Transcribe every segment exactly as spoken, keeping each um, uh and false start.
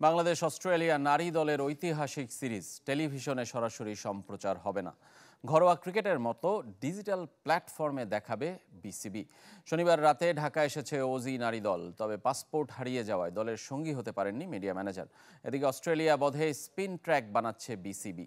Bangladesh Australia নারী দলের ঐতিহাসিক সিরিজ টেলিভিশনে সরাসরি সম্প্রচার হবে না। ঘরোয়া ক্রিকেটের মতো ডিজিটাল প্ল্যাটফর্মে দেখাবে বিসিবি। শনিবার রাতে ঢাকা এসেছে ওজি নারী দল, তবে পাসপোর্ট হারিয়ে যাওয়ায় দলের সঙ্গী হতে পারেননি মিডিয়া ম্যানেজার। এদিকে অস্ট্রেলিয়া বধে স্পিন ট্র্যাক বানাচ্ছে বিসিবি।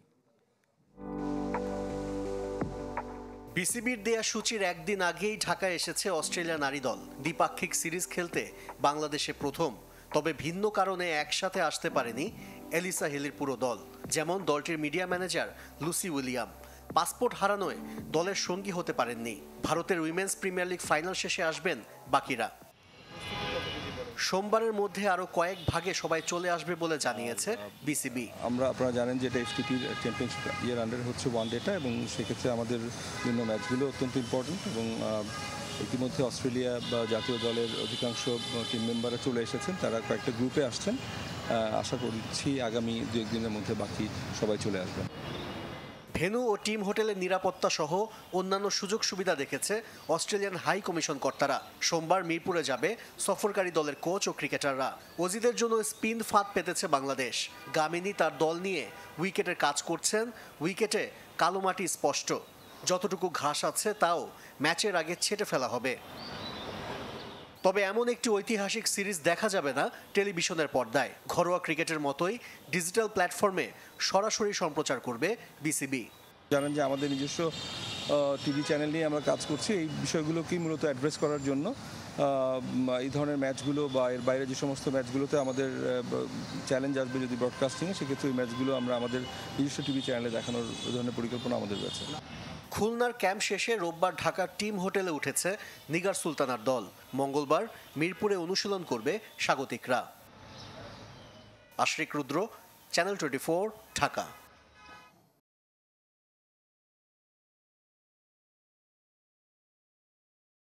বিসিবির দেয়া সূচির একদিন আগেই ঢাকায় এসেছে অস্ট্রেলিয়া নারী দল। দ্বিপাক্ষিক সিরিজ খেলতে বাংলাদেশে প্রথম, তবে ভিন্ন কারণে একসাথে আসতে পারেনি এলিসা হিলির পুরো দল। যেমন দলটির media manager Lucy William passport হারানোয় দলের সঙ্গী হতে পারেননি। ভারতের উইমেন্স প্রিমিয়ার লিগ ফাইনাল শেষে আসবেন বাকিরা। সোমবারের মধ্যে আরো কয়েক ভাগে সবাই চলে আসবে বলে জানিয়েছে বিসিবি। আমরা আপনারা জানেন যে এটা এফটিপির চ্যাম্পিয়নশিপ ইয়ার আন্ডারে হচ্ছে ওয়ান ডেটা, এবং সেক্ষেত্রে আমাদের বিভিন্ন ম্যাচগুলো অত্যন্ত ইম্পর্টেন্ট। এবং ইতিমধ্যে অস্ট্রেলিয়া বা জাতীয় দলের অধিকাংশ টিম মেম্বাররা চলে এসেছেন, তারা কয়েকটা গ্রুপে আসছেন। আশা করছি আগামী দু একদিনের মধ্যে বাকি সবাই চলে আসবেন। ভেন্যু ও টিম হোটেলের নিরাপত্তা সহ অন্যান্য সুযোগ সুবিধা দেখেছে অস্ট্রেলিয়ান হাই কমিশন কর্তারা। সোমবার মিরপুরে যাবে সফরকারী দলের কোচ ও ক্রিকেটাররা। অজিদের জন্য স্পিন ফাঁদ পেতেছে বাংলাদেশ। গামিনী তার দল নিয়ে উইকেটের কাজ করছেন। উইকেটে কালো মাটি স্পষ্ট, যতটুকু ঘাস আছে তাও ম্যাচের আগে ছেটে ফেলা হবে। তবে এমন একটি ঐতিহাসিক সিরিজ দেখা যাবে না টেলিভিশনের পর্দায়। ঘরোয়া ক্রিকেটের মতোই ডিজিটাল প্ল্যাটফর্মে সরাসরি সম্প্রচার করবে বিসিবি। জানেন যে আমাদের নিজস্ব টিভি চ্যানেল নিয়ে আমরা কাজ করছি এই বিষয়গুলোকেই মূলত অ্যাড্রেস করার জন্য। এই ধরনের ম্যাচগুলো বা এর বাইরে যে সমস্ত ম্যাচগুলোতে আমাদের চ্যালেঞ্জ আসবে যদি ব্রডকাস্টিংয়ে, সেক্ষেত্রে ওই ম্যাচগুলো আমরা আমাদের নিজস্ব টিভি চ্যানেলে দেখানোর ধরনের পরিকল্পনা আমাদের রয়েছে। খুলনার ক্যাম্প শেষে রোববার ঢাকার টিম হোটেলে উঠেছে নিগার সুলতানার দল। মঙ্গলবার মিরপুরে অনুশীলন করবে স্বাগতিকরা। Ashrik Rudra, channel twenty four, Dhaka.